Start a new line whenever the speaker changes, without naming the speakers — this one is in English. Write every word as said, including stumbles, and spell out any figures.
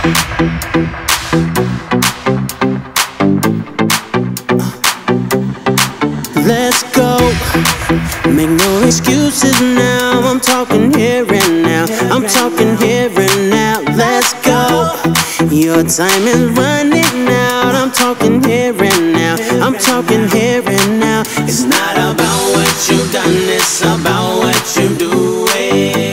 Let's go. Make no excuses now. I'm talking here and now. I'm talking here and now. Let's go. Your time is running out. I'm talking here and now. I'm talking here and now. It's not about what you've done, it's about what you're doing.